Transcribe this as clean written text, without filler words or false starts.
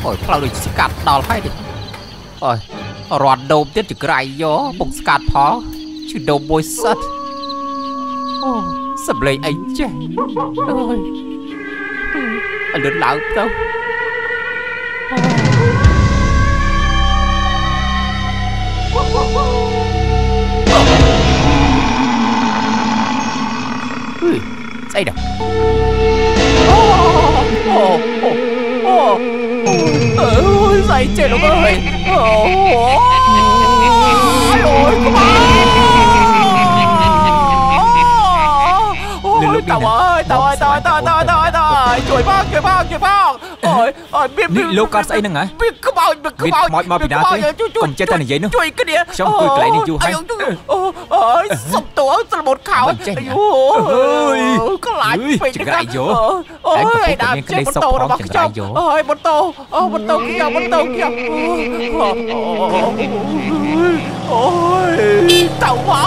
Ôi, phao được scat đào hay đi. Ôi, rọt đầu tiết chỉ cái gió bụng scat phó, chứ đầu bôi sắt. Ôi, sập lấy anh chứ. Ôi, anh lớn lão đâu. Ui, say đâu. Ôi, say chết luôn ơi. Ôi, come on. Ôi, tao ơi,ជួយបងអូយមានលោកកើតស្អីហ្នឹងហ៎មានខ្មោចមកពីណាទេកុំចេះតែនិយាយនោះជួយគ្នាខ្ញុំអង្គុយកន្លែងនេះយូរហើយអូយសុំតួស្រមុតខោអាយខ្លាចពេកចង្រៃយោអូយដើមចេះបន្ទោរបស់ខ្ញុំអូយបន្ទោខ្ញុំអូយទៅមក